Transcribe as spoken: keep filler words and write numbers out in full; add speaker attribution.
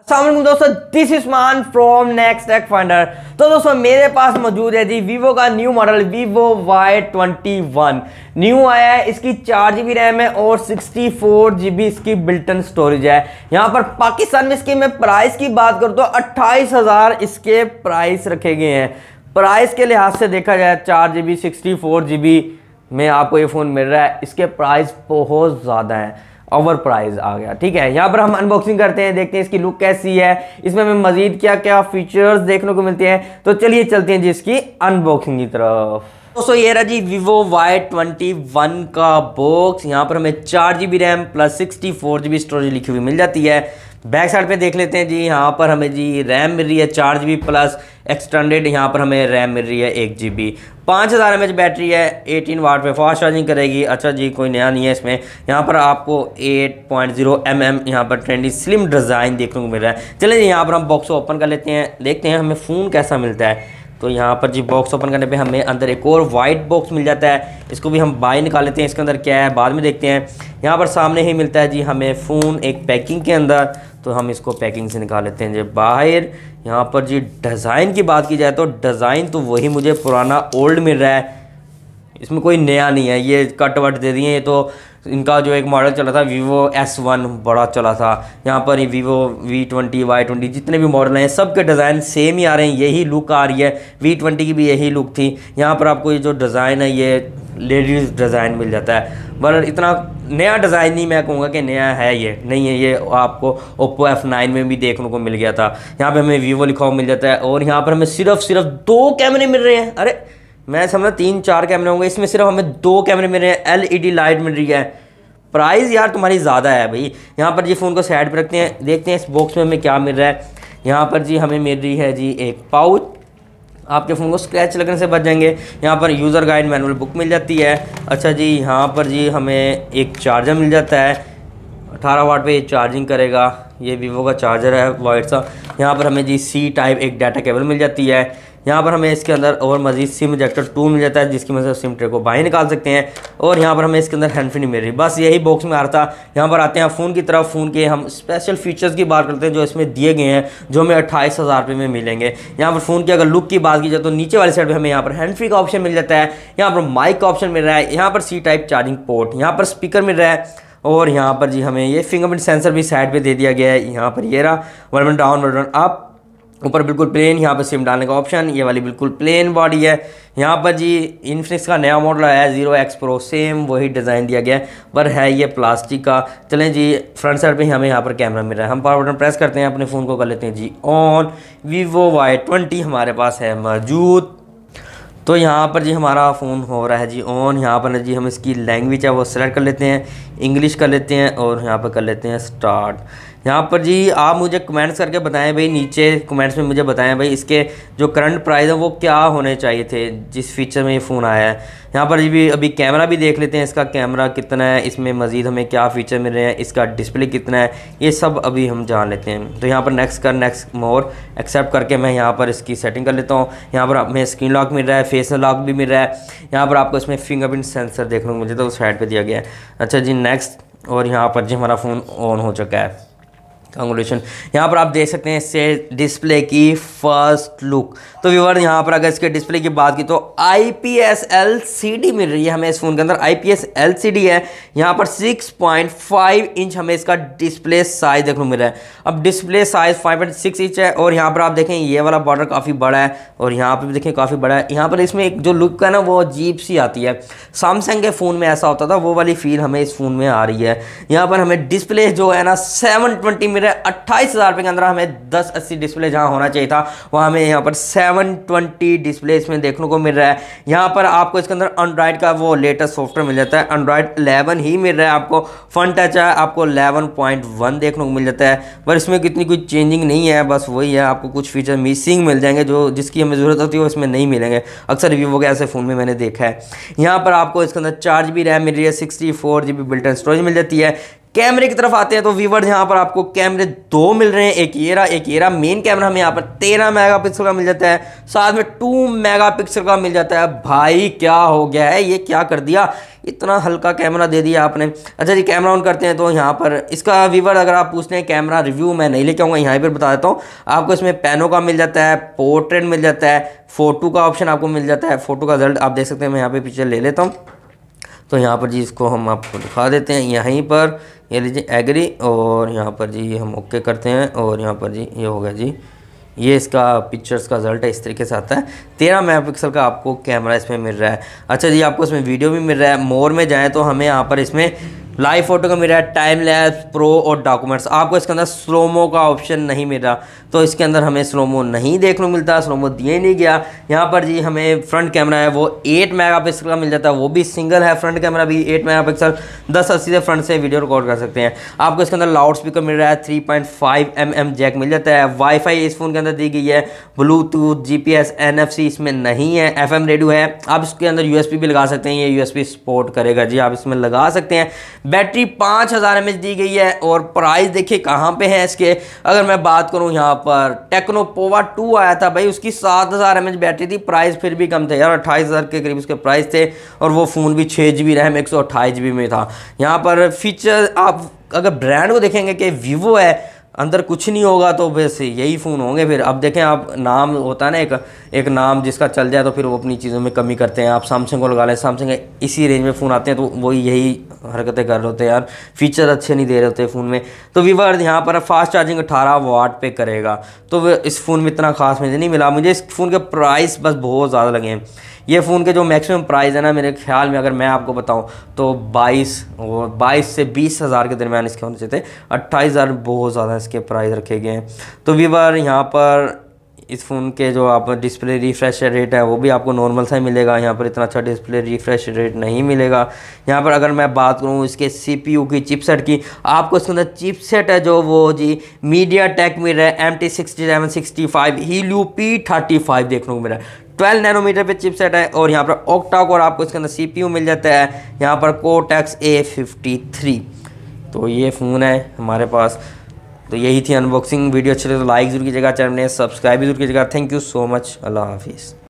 Speaker 1: अस्सलाम दोस्तों, this is Maan from Next Tech Finder. तो दोस्तों मेरे पास मौजूद है जी वीवो का new model Vivo Y twenty one new आया है। इसकी चार जी बी रैम है और सिक्सटी फोर जी बी इसकी बिल्टन स्टोरेज है। यहाँ पर पाकिस्तान में इसके मैं प्राइस की बात करूँ तो अट्ठाईस हज़ार इसके प्राइस रखे गए हैं। प्राइस के लिहाज से देखा जाए चार G B sixty four G B में आपको ये फ़ोन मिल रहा है, इसके प्राइस बहुत ज़्यादा है, ओवर प्राइस आ गया। ठीक है, यहाँ पर हम अनबॉक्सिंग करते हैं, देखते हैं इसकी लुक कैसी है, इसमें हमें मजीद क्या क्या फीचर्स देखने को मिलते हैं। तो चलिए चलते हैं जी इसकी अनबॉक्सिंग की तरफ। दोस्तों ये रहा जी वीवो वाई ट्वेंटी वन का बॉक्स। यहाँ पर हमें चार G B RAM plus sixty four G B storage लिखी हुई मिल जाती है। बैक साइड पे देख लेते हैं जी, यहाँ पर हमें जी रैम मिल रही है चार जी बी प्लस एक्सटेंडेड, यहाँ पर हमें रैम मिल रही है एक जी बी। पाँच हज़ार एम एच बैटरी है, अठारह वाट पे फास्ट चार्जिंग करेगी। अच्छा जी, कोई नया नहीं है इसमें। यहाँ पर आपको eight point zero M M यहाँ पर ट्रेंडी स्लिम डिज़ाइन देखने को मिल रहा है। चलिए जी यहाँ पर हम बॉक्स को ओपन कर लेते हैं, देखते हैं हमें फ़ोन कैसा मिलता है। तो यहाँ पर जी बॉक्स ओपन करने पे हमें अंदर एक और वाइट बॉक्स मिल जाता है, इसको भी हम बाहर निकाल लेते हैं। इसके अंदर क्या है बाद में देखते हैं। यहाँ पर सामने ही मिलता है जी हमें फ़ोन एक पैकिंग के अंदर, तो हम इसको पैकिंग से निकाल लेते हैं जी बाहर। यहाँ पर जी डिज़ाइन की बात की जाए तो डिज़ाइन तो वही मुझे पुराना ओल्ड मिल रहा है, इसमें कोई नया नहीं है। ये कट वट दे दिए, ये तो इनका जो एक मॉडल चला था वीवो एस वन बड़ा चला था। यहाँ पर ही Vivo V twenty Y twenty जितने भी मॉडल हैं सबके डिज़ाइन सेम ही आ रहे हैं, यही लुक आ रही है। वी ट्वेंटी की भी यही लुक थी। यहाँ पर आपको ये जो डिज़ाइन है ये लेडीज़ डिज़ाइन मिल जाता है, पर इतना नया डिज़ाइन नहीं मैं कहूँगा कि नया है, ये नहीं है। ये आपको ओप्पो एफ नाइन में भी देखने को मिल गया था। यहाँ पर हमें वीवो लिखा हुआ मिल जाता है और यहाँ पर हमें सिर्फ सिर्फ दो कैमरे मिल रहे हैं। अरे मैं समझा तीन चार कैमरे होंगे, इसमें सिर्फ हमें दो कैमरे मिल रहे हैं। एल ई डी लाइट मिल रही है। प्राइस यार तुम्हारी ज़्यादा है भाई। यहाँ पर जी फ़ोन को साइड पर रखते हैं, देखते हैं इस बॉक्स में हमें क्या मिल रहा है। यहाँ पर जी हमें मिल रही है जी एक पाउच, आपके फ़ोन को स्क्रैच लगने से बच जाएंगे। यहाँ पर यूज़र गाइड मैनुअल बुक मिल जाती है। अच्छा जी यहाँ पर जी हमें एक चार्जर मिल जाता है, अठारह वाट पे ये चार्जिंग करेगा। ये वीवो का चार्जर है वाइट सा। यहाँ पर हमें जी सी टाइप एक डाटा केबल मिल जाती है। यहाँ पर हमें इसके अंदर और मजीद सिम इजेक्टर टू मिल जाता है, जिसकी मदद से सिम ट्रे को बाहर निकाल सकते हैं। और यहाँ पर हमें इसके अंदर हैंड फ्री नहीं मिल रही, बस यही बॉक्स में आ रहा था। यहाँ पर आते हैं फ़ोन की तरफ। फ़ोन के हम स्पेशल फीचर्स की बात करते हैं जो इसमें दिए गए हैं, जो हमें अट्ठाईस हज़ार रुपये में मिलेंगे। यहाँ पर फ़ोन की अगर लुक की बात की जाए तो नीचे वाली साइड पर हमें यहाँ पर हैंड फ्री का ऑप्शन मिल जाता है। यहाँ पर माइक का ऑप्शन मिल रहा है, यहाँ पर सी टाइप चार्जिंग पोर्ट, यहाँ पर स्पीकर मिल रहा है। और यहाँ पर जी हमें ये फिंगरप्रिंट सेंसर भी साइड पे दे दिया गया है। यहाँ पर ये रहा बटन डाउन बटन अप, ऊपर बिल्कुल प्लेन, यहाँ पर सिम डालने का ऑप्शन, ये वाली बिल्कुल प्लेन बॉडी है। यहाँ पर जी इन्फिनिक्स का नया मॉडल है ज़ीरो एक्स प्रो, सेम वही डिज़ाइन दिया गया है, पर है ये प्लास्टिक का। चलें जी फ्रंट साइड पे हमें यहाँ पर कैमरा मिल रहा है। हम पावर बटन प्रेस करते हैं, अपने फ़ोन को कर लेते हैं जी ऑन। वीवो वाई ट्वेंटी हमारे पास है मौजूद। तो यहाँ पर जी हमारा फ़ोन हो रहा है जी ऑन। यहाँ पर जी हम इसकी लैंग्वेज है वो सेलेक्ट कर लेते हैं, इंग्लिश कर लेते हैं और यहाँ पर कर लेते हैं स्टार्ट। यहाँ पर जी आप मुझे कमेंट्स करके बताएं भाई, नीचे कमेंट्स में मुझे बताएं भाई इसके जो करंट प्राइस है वो क्या होने चाहिए थे जिस फीचर में ये फ़ोन आया है। यहाँ पर जी भी अभी कैमरा भी देख लेते हैं, इसका कैमरा कितना है, इसमें मज़ीद हमें क्या फ़ीचर मिल रहे हैं, इसका डिस्प्ले कितना है, ये सब अभी हम जान लेते हैं। तो यहाँ पर नेक्स्ट कर नेक्स्ट मोर एक्सेप्ट करके मैं यहाँ पर इसकी सेटिंग कर लेता हूँ। यहाँ पर हमें स्क्रीन लॉक मिल रहा है, फेस लॉक भी मिल रहा है। यहाँ पर आपको इसमें फिंगरप्रिंट सेंसर देखने को मुझे तो उस साइड पर दिया गया है। अच्छा जी नेक्स्ट, और यहाँ पर जी हमारा फ़ोन ऑन हो चुका है। कंग्रेचुलेशन। यहाँ पर आप देख सकते हैं इससे डिस्प्ले की फर्स्ट लुक। तो व्यूअर यहाँ पर अगर इसके डिस्प्ले की बात की तो I P S L C D मिल रही है हमें इस फ़ोन के अंदर। I P S L C D है। यहाँ पर सिक्स पॉइंट फाइव इंच हमें इसका डिस्प्ले साइज़ देखने को मिल रहा है। अब display size five point six inch है। और यहाँ पर आप देखें ये वाला बॉर्डर काफ़ी बड़ा है और यहाँ पर भी देखें काफ़ी बड़ा है। यहाँ पर इसमें एक जो लुक है ना वो अजीब सी आती है, सैमसंग के फ़ोन में ऐसा होता था, वो वाली फील हमें इस फ़ोन में आ रही है। यहाँ पर हमें डिस्प्ले जो है ना सेवन ट्वेंटी मिल अट्ठाईस हज़ार रुपये के अंदर हमें दस अस्सी डिस्प्ले जहां होना चाहिए था वहां हमें यहाँ पर सेवन ट्वेंटी डिस्प्ले इसमें देखने को मिल रहा है। यहाँ पर आपको इसके अंदर एंड्रॉइड का वो लेटेस्ट सॉफ्टवेयर मिल जाता है, एंड्रॉइड इलेवन ही मिल रहा है आपको। फन टच है आपको इलेवन पॉइंट वन देखने को मिल जाता है, पर इसमें कितनी कुछ चेंजिंग नहीं है, बस वही है। आपको कुछ फीचर मिसिंग मिल जाएंगे जो जिसकी हमें ज़रूरत होती है वो इसमें नहीं मिलेंगे, अक्सर वीवो के ऐसे फ़ोन में मैंने देखा है। यहाँ पर आपको इसके अंदर चार जी बी रैम मिल रही है, sixty four G B built in storage मिल जाती है। कैमरे की तरफ आते हैं तो व्यूअर्स यहाँ पर आपको कैमरे दो मिल रहे हैं, एक ये रहा एक ये रहा। मेन कैमरा हमें यहाँ पर तेरह मेगापिक्सल का मिल जाता है, साथ में टू मेगापिक्सल का मिल जाता है। भाई क्या हो गया है, ये क्या कर दिया, इतना हल्का कैमरा दे दिया आपने। अच्छा जी, कैमरा ऑन करते हैं तो यहाँ पर इसका व्यूअर अगर आप पूछते हैं कैमरा रिव्यू मैं नहीं लेके आऊँगा, यहाँ पर बता देता हूँ आपको। इसमें पैनो का मिल जाता है, पोर्ट्रेट मिल जाता है, फोटो का ऑप्शन आपको मिल जाता है। फोटो का रिजल्ट आप देख सकते हैं, मैं यहाँ पे पिक्चर ले लेता हूँ तो यहाँ पर जी इसको हम आपको दिखा देते हैं। यहीं पर ये लीजिए एग्री, और यहाँ पर जी हम ओके करते हैं और यहाँ पर जी ये हो गया जी, ये इसका पिक्चर्स का रिजल्ट है, इस तरीके से आता है। तेरह मेगापिक्सल का आपको कैमरा इसमें मिल रहा है। अच्छा जी, आपको इसमें वीडियो भी मिल रहा है। मोर में जाएँ तो हमें यहाँ पर इसमें लाइव फोटो का मिल रहा है, टाइम लैप्स, प्रो और डॉक्यूमेंट्स। आपको इसके अंदर स्लोमो का ऑप्शन नहीं मिल रहा, तो इसके अंदर हमें स्लोमो नहीं देखने को मिलता, स्लोमो दिए नहीं गया। यहाँ पर जी हमें फ्रंट कैमरा है वो एट मेगापिक्सल का मिल जाता है, वो भी सिंगल है। फ्रंट कैमरा भी एट मेगापिक्सल, दस अस्सी से फ्रंट से वीडियो रिकॉर्ड कर सकते हैं। आपको इसके अंदर लाउड स्पीकर मिल रहा है, three point five M M jack मिल जाता है। वाईफाई इस फोन के अंदर दी गई है, ब्लूटूथ, जीपीएस, एनएफसी इसमें नहीं है, एफएम रेडियो है। आप इसके अंदर यूएसबी भी लगा सकते हैं, ये यूएसबी सपोर्ट करेगा जी, आप इसमें लगा सकते हैं। बैटरी पाँच हज़ार एम एच दी गई है और प्राइस देखिए कहाँ पे है इसके। अगर मैं बात करूँ यहाँ पर टेक्नो पोवा टू आया था भाई, उसकी सात हज़ार एम एच बैटरी थी, प्राइस फिर भी कम थे यार, अट्ठाईस हज़ार के करीब उसके प्राइस थे, और वो फ़ोन भी छः जी बी रैम एक सौ अट्ठाईस जी बी में था। यहाँ पर फीचर आप अगर ब्रांड को देखेंगे कि वीवो है, अंदर कुछ नहीं होगा तो बस यही फ़ोन होंगे। फिर अब देखें आप, नाम होता है ना एक एक नाम जिसका चल जाए तो फिर वो अपनी चीज़ों में कमी करते हैं। आप सैमसंग को लगा लें, सैमसंग इसी रेंज में फ़ोन आते हैं तो वही यही हरकतें कर रहे होते हैं यार, फीचर अच्छे नहीं दे रहे होते फ़ोन में। तो व्यूअर यहाँ पर फास्ट चार्जिंग अठारह वाट पे करेगा, तो इस फ़ोन में इतना खास मुझे नहीं मिला। मुझे इस फ़ोन के प्राइस बस बहुत ज़्यादा लगे हैं। ये फ़ोन के जो मैक्सिमम प्राइस है ना, मेरे ख्याल में अगर मैं आपको बताऊं तो बाईस और बाईस से बीस हज़ार के दरमियान इसके होने चाहिए थे। अट्ठाईस हज़ार बहुत ज़्यादा इसके प्राइस रखे गए हैं। तो व्यूअर यहाँ पर इस फ़ोन के जो आप डिस्प्ले रिफ्रेश रेट है वो भी आपको नॉर्मल सा ही मिलेगा, यहाँ पर इतना अच्छा डिस्प्ले रिफ्रेश रेट नहीं मिलेगा। यहाँ पर अगर मैं बात करूँ इसके सीपीयू की, चिपसेट की, आपको इसके अंदर चिपसेट है जो वो जी मीडिया टेक मिल रहा है, M T sixty seven sixty five Helio P thirty five देखने को मिल रहा है। ट्वेल्व नैनोमीटर पे चिपसेट है, और यहाँ पर ऑक्टा कोर आपको इसके अंदर सीपीयू मिल जाता है, यहाँ पर कोर्टेक्स ए फिफ्टी थ्री। तो ये फ़ोन है हमारे पास। तो यही थी अनबॉक्सिंग वीडियो। अच्छी लगे तो लाइक जरूर कीजिएगा, चैनल ने सब्सक्राइब भी जरूर कीजिएगा। थैंक यू सो मच, अल्लाह हाफिज़।